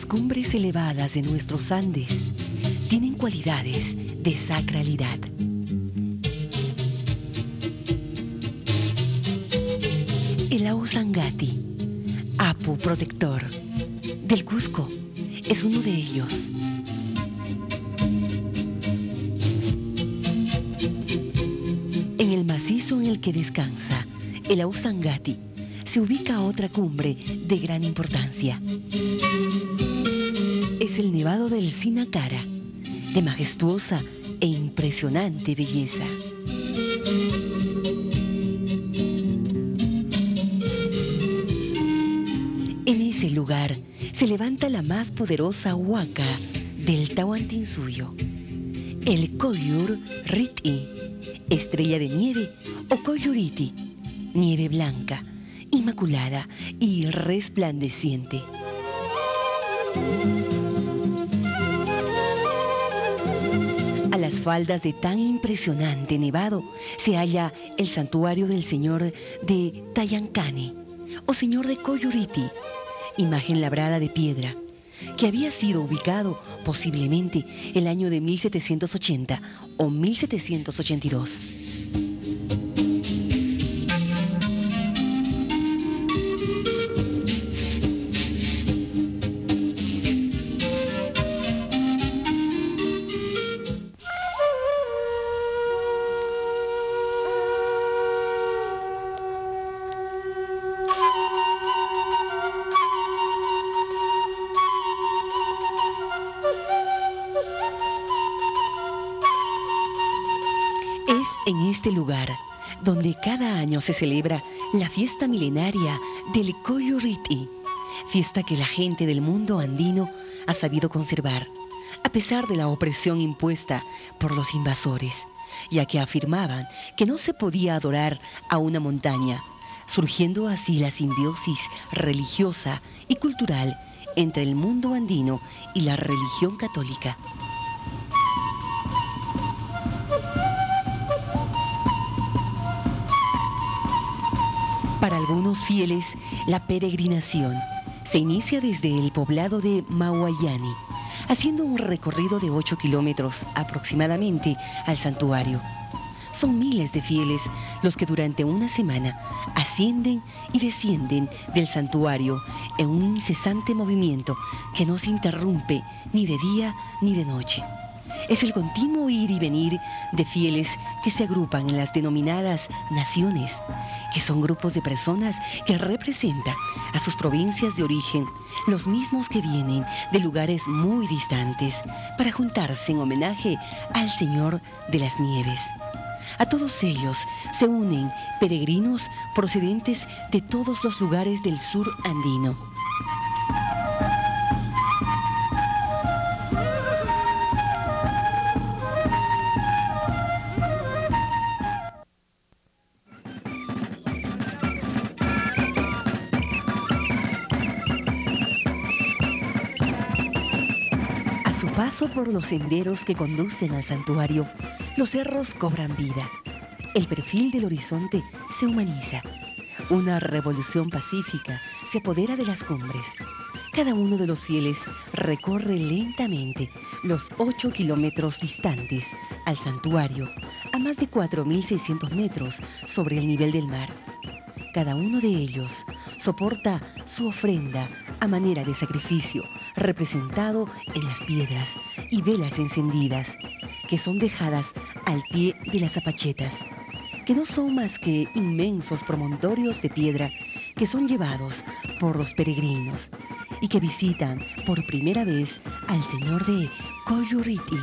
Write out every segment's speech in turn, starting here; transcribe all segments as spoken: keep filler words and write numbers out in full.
cumbres elevadas de nuestros Andes tienen cualidades de sacralidad. El Ausangati, Apu protector del Cusco, es uno de ellos. En el macizo en el que descansa el Ausangati se ubica otra cumbre de gran importancia. Es el Nevado del Sinacara, de majestuosa e impresionante belleza. En ese lugar se levanta la más poderosa huaca del Tahuantinsuyo, el Koyur Riti, estrella de nieve, o Koyuriti, nieve blanca, inmaculada y resplandeciente. A las faldas de tan impresionante nevado se halla el santuario del señor de Tayancane, o señor de Koyuriti, imagen labrada de piedra, que había sido ubicado posiblemente el año de mil setecientos ochenta o mil setecientos ochenta y dos. En este lugar, donde cada año se celebra la fiesta milenaria del Koyuriti, fiesta que la gente del mundo andino ha sabido conservar, a pesar de la opresión impuesta por los invasores, ya que afirmaban que no se podía adorar a una montaña, surgiendo así la simbiosis religiosa y cultural entre el mundo andino y la religión católica. Para algunos fieles, la peregrinación se inicia desde el poblado de Mauayani, haciendo un recorrido de ocho kilómetros aproximadamente al santuario. Son miles de fieles los que durante una semana ascienden y descienden del santuario en un incesante movimiento que no se interrumpe ni de día ni de noche. Es el continuo ir y venir de fieles que se agrupan en las denominadas naciones, que son grupos de personas que representan a sus provincias de origen, los mismos que vienen de lugares muy distantes para juntarse en homenaje al Señor de las Nieves. A todos ellos se unen peregrinos procedentes de todos los lugares del sur andino. Paso por los senderos que conducen al santuario, los cerros cobran vida. El perfil del horizonte se humaniza. Una revolución pacífica se apodera de las cumbres. Cada uno de los fieles recorre lentamente los ocho kilómetros distantes al santuario, a más de cuatro mil seiscientos metros sobre el nivel del mar. Cada uno de ellos soporta su ofrenda a manera de sacrificio, representado en las piedras y velas encendidas, que son dejadas al pie de las zapachetas, que no son más que inmensos promontorios de piedra que son llevados por los peregrinos y que visitan por primera vez al Señor de Koyuriti.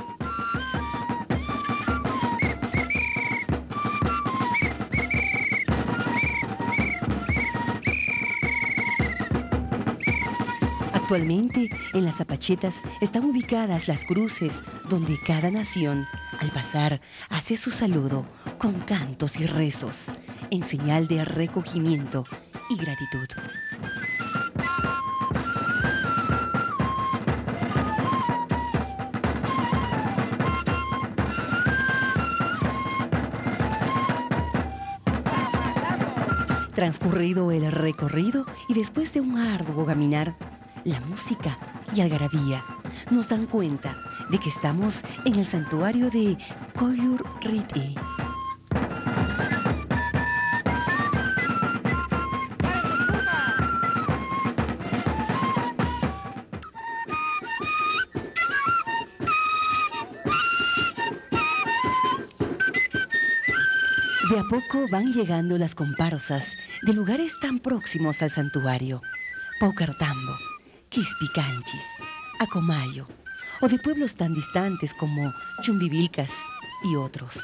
Actualmente, en las zapachetas están ubicadas las cruces donde cada nación, al pasar, hace su saludo con cantos y rezos, en señal de recogimiento y gratitud. Transcurrido el recorrido y después de un arduo caminar, la música y algarabía nos dan cuenta de que estamos en el santuario de Kollur Rit'i. De a poco van llegando las comparsas de lugares tan próximos al santuario: Paucartambo, Quispicanchis, Acomayo, o de pueblos tan distantes como Chumbivilcas y otros.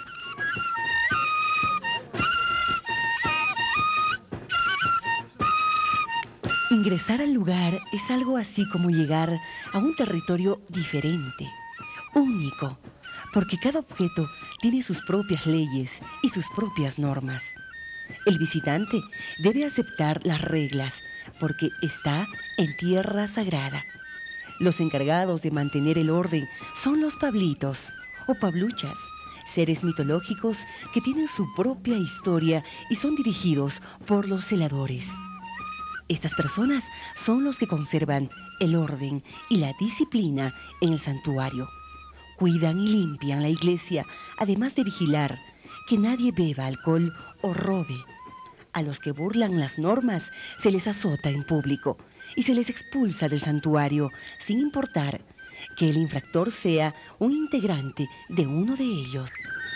Ingresar al lugar es algo así como llegar a un territorio diferente, único, porque cada objeto tiene sus propias leyes y sus propias normas. El visitante debe aceptar las reglas porque está en tierra sagrada. Los encargados de mantener el orden son los pablitos o pabluchas, seres mitológicos que tienen su propia historia y son dirigidos por los celadores. Estas personas son los que conservan el orden y la disciplina en el santuario. Cuidan y limpian la iglesia, además de vigilar que nadie beba alcohol o robe. A los que burlan las normas se les azota en público y se les expulsa del santuario, sin importar que el infractor sea un integrante de uno de ellos.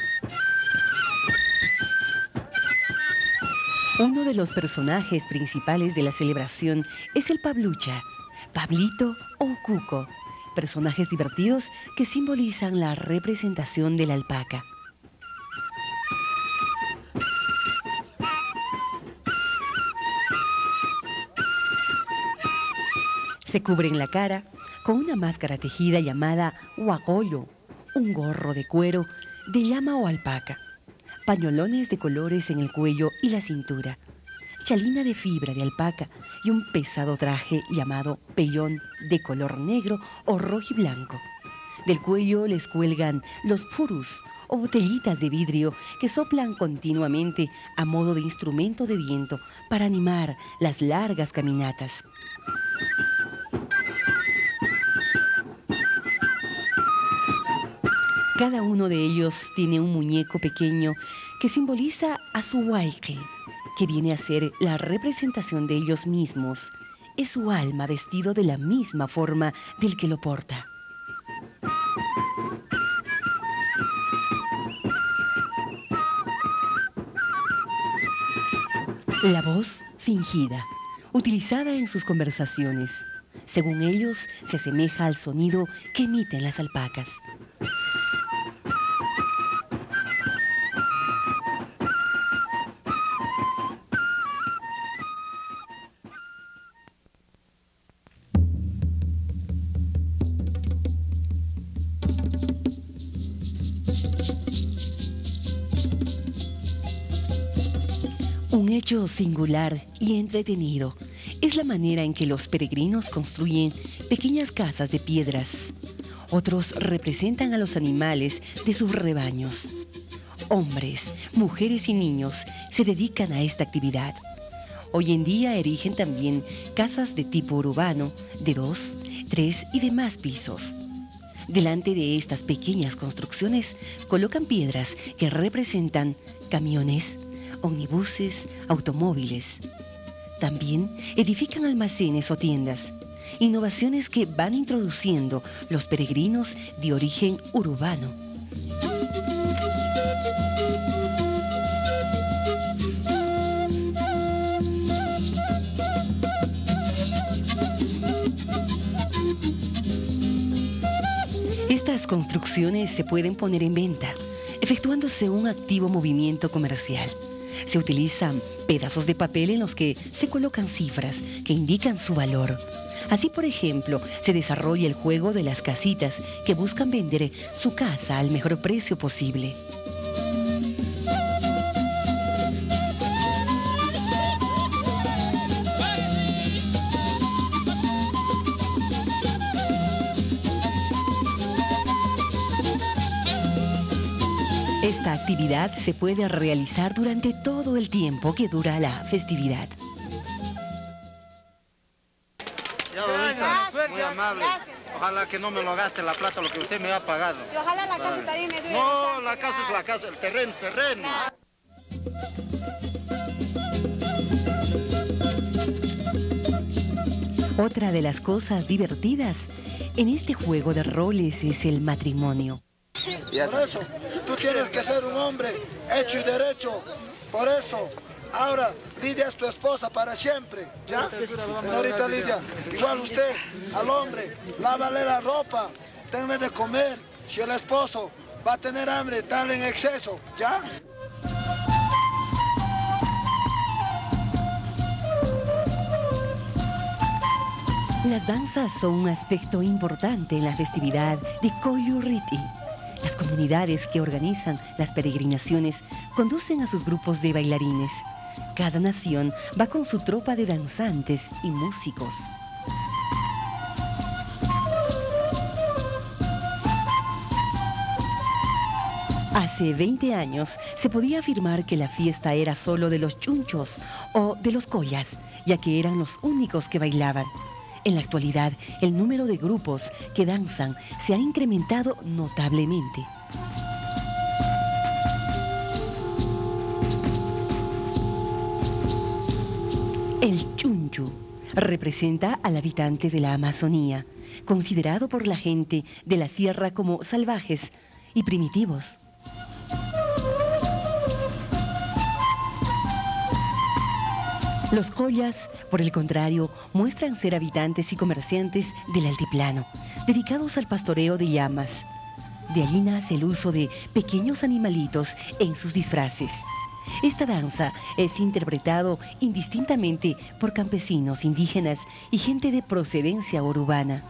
Uno de los personajes principales de la celebración es el pablucha, Pablito o Cuco, personajes divertidos que simbolizan la representación de la alpaca. Se cubren la cara con una máscara tejida llamada huacollo, un gorro de cuero de llama o alpaca, pañolones de colores en el cuello y la cintura, chalina de fibra de alpaca y un pesado traje llamado pellón de color negro o rojiblanco. Del cuello les cuelgan los purus o botellitas de vidrio que soplan continuamente a modo de instrumento de viento para animar las largas caminatas. Cada uno de ellos tiene un muñeco pequeño que simboliza a su huayque, que viene a ser la representación de ellos mismos. Es su alma vestido de la misma forma del que lo porta. La voz fingida, utilizada en sus conversaciones, según ellos, se asemeja al sonido que emiten las alpacas. Un hecho singular y entretenido es la manera en que los peregrinos construyen pequeñas casas de piedras. Otros representan a los animales de sus rebaños. Hombres, mujeres y niños se dedican a esta actividad. Hoy en día erigen también casas de tipo urbano, de dos, tres y demás pisos. Delante de estas pequeñas construcciones colocan piedras que representan camiones, omnibuses, automóviles. También edifican almacenes o tiendas, innovaciones que van introduciendo los peregrinos de origen urbano. Estas construcciones se pueden poner en venta, efectuándose un activo movimiento comercial. Se utilizan pedazos de papel en los que se colocan cifras que indican su valor. Así, por ejemplo, se desarrolla el juego de las casitas que buscan vender su casa al mejor precio posible. Esta actividad se puede realizar durante todo el tiempo que dura la festividad. Ya, amable. Gracias. Ojalá que no me lo gaste la plata, lo que usted me ha pagado. Y ojalá la casa también me dure. No, la casa es la casa, el terreno es terreno. Otra de las cosas divertidas en este juego de roles es el matrimonio. Por eso, tú tienes que ser un hombre hecho y derecho. Por eso, ahora Lidia es tu esposa para siempre, ¿ya? Señorita Lidia, igual usted, al hombre, lávale la ropa, tenle de comer. Si el esposo va a tener hambre, dale en exceso, ¿ya? Las danzas son un aspecto importante en la festividad de Koyurriti. Las comunidades que organizan las peregrinaciones conducen a sus grupos de bailarines. Cada nación va con su tropa de danzantes y músicos. Hace veinte años se podía afirmar que la fiesta era solo de los chunchos o de los collas, ya que eran los únicos que bailaban. En la actualidad, el número de grupos que danzan se ha incrementado notablemente. El chunchu representa al habitante de la Amazonía, considerado por la gente de la sierra como salvajes y primitivos. Los collas, por el contrario, muestran ser habitantes y comerciantes del altiplano, dedicados al pastoreo de llamas. De allí nace el uso de pequeños animalitos en sus disfraces. Esta danza es interpretado indistintamente por campesinos, indígenas y gente de procedencia urbana.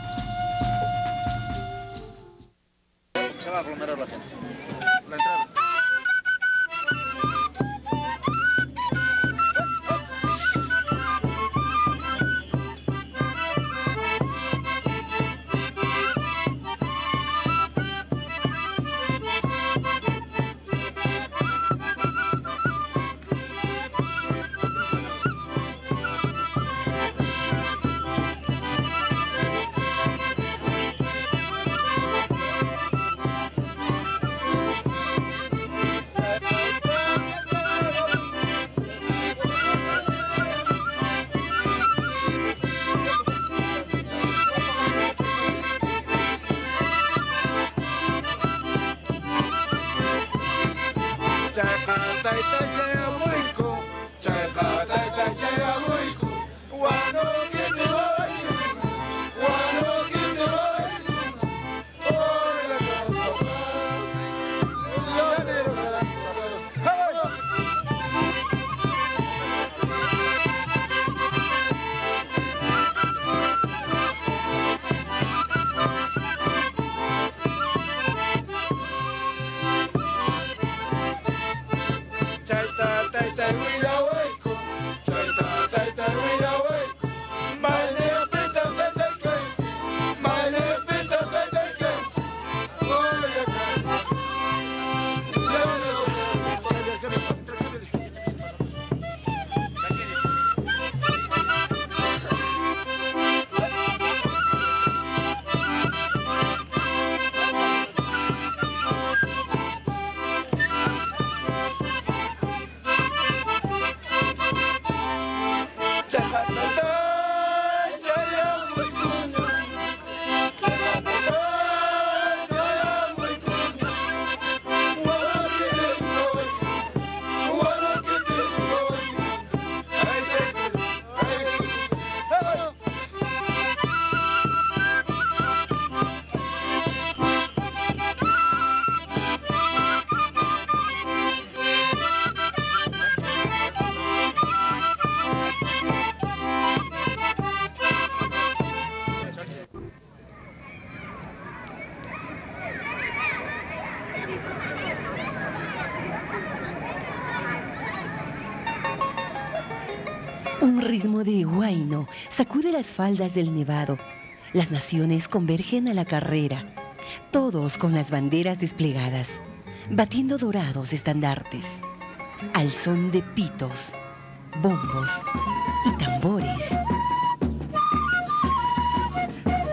Se va a aglomerar la gente. La entrada. Un ritmo de huayno sacude las faldas del Nevado. Las naciones convergen a la carrera, todos con las banderas desplegadas, batiendo dorados estandartes, al son de pitos, bombos y tambores.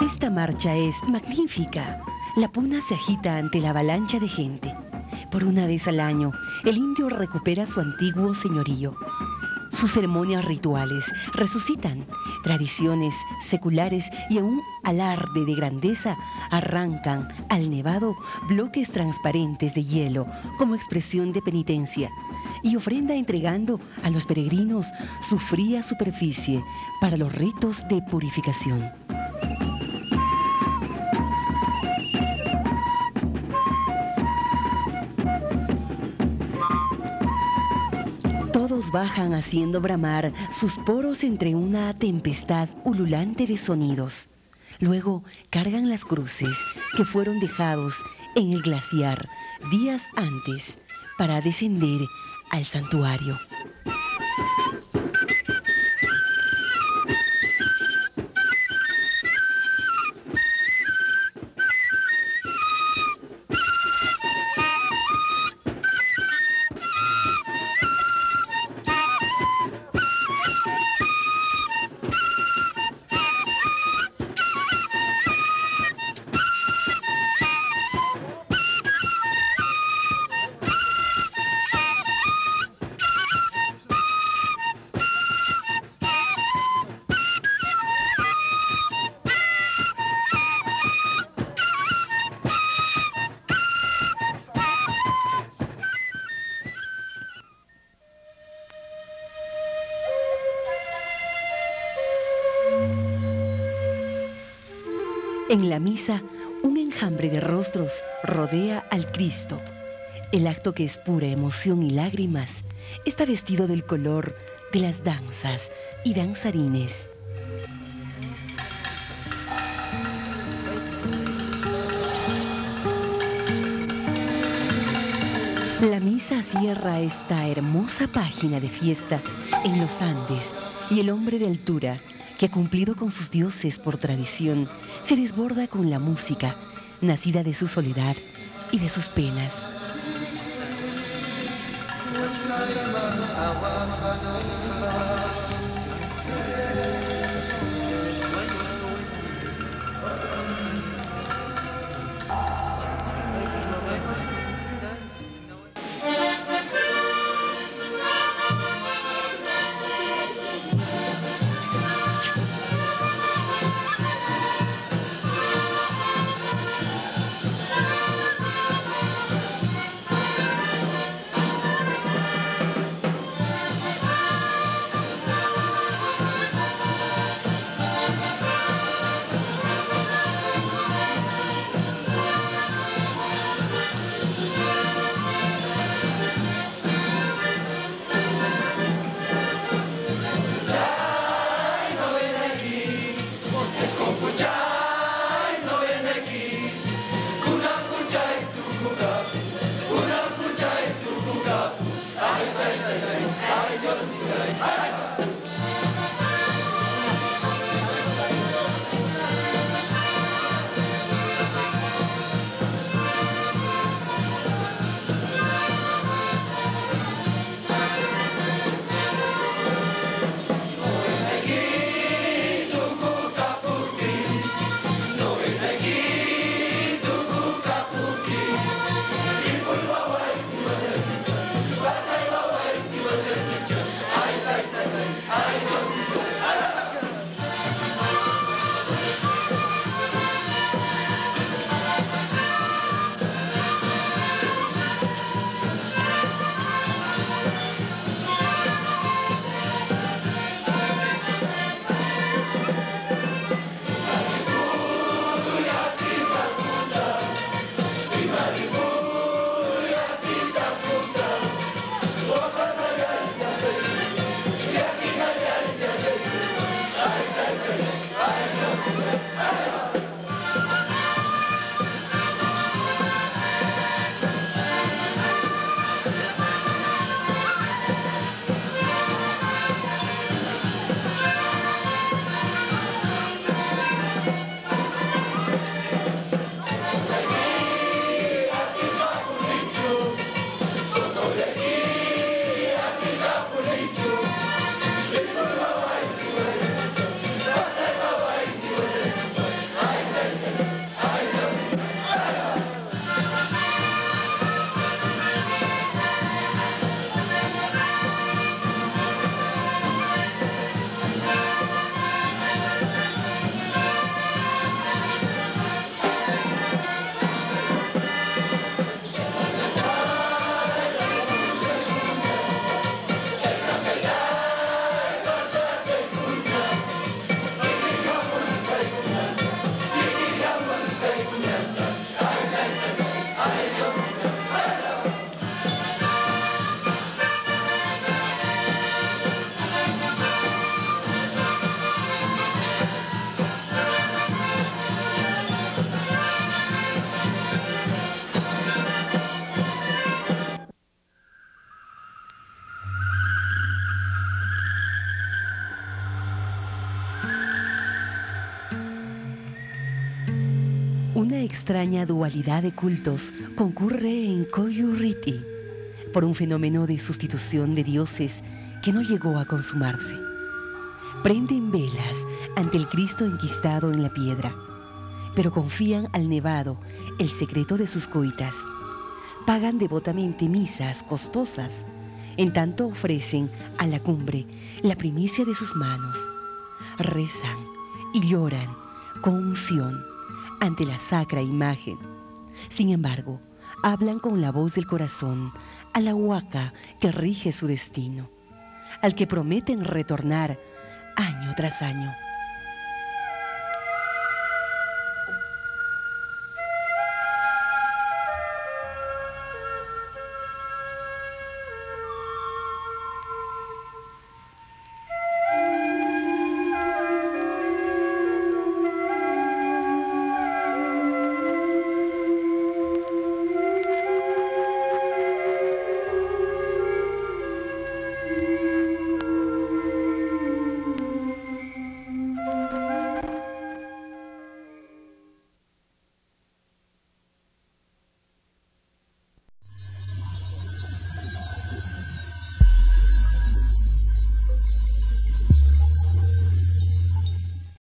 Esta marcha es magnífica. La puna se agita ante la avalancha de gente. Por una vez al año, el indio recupera su antiguo señorío. Sus ceremonias rituales resucitan, tradiciones seculares y en un alarde de grandeza arrancan al nevado bloques transparentes de hielo como expresión de penitencia y ofrenda entregando a los peregrinos su fría superficie para los ritos de purificación. Todos bajan haciendo bramar sus poros entre una tempestad ululante de sonidos. Luego cargan las cruces que fueron dejados en el glaciar días antes para descender al santuario. En la misa, un enjambre de rostros rodea al Cristo. El acto, que es pura emoción y lágrimas, está vestido del color de las danzas y danzarines. La misa cierra esta hermosa página de fiesta en los Andes, y el hombre de altura, que ha cumplido con sus dioses por tradición, se desborda con la música, nacida de su soledad y de sus penas. Una extraña dualidad de cultos concurre en Coyurriti por un fenómeno de sustitución de dioses que no llegó a consumarse. Prenden velas ante el Cristo enquistado en la piedra, pero confían al nevado el secreto de sus coitas. Pagan devotamente misas costosas, en tanto ofrecen a la cumbre la primicia de sus manos. Rezan y lloran con unción ante la sacra imagen. Sin embargo, hablan con la voz del corazón a la huaca que rige su destino, al que prometen retornar año tras año.